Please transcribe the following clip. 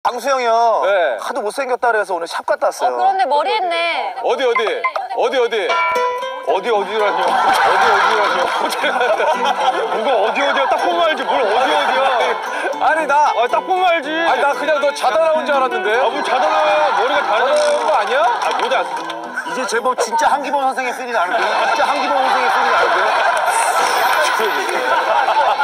방수형이 형 네. 하도 못생겼다 그래서 오늘 샵 갔다 왔어요. 그런데 머리 했네. 어디라뇨? 뭐가 어디야? 딱 보면 알지. 뭘 어디야? 아니 나 딱 보면 알지. 아니 나 그냥 너 자다 나온 줄 알았는데. 뭐 자다 나와요. 머리가 자다 나온 거 아니야? 모자. 이제 제법 진짜 한기범 선생의 필이 나는데. 진짜 한기범 선생의 필이 나는데.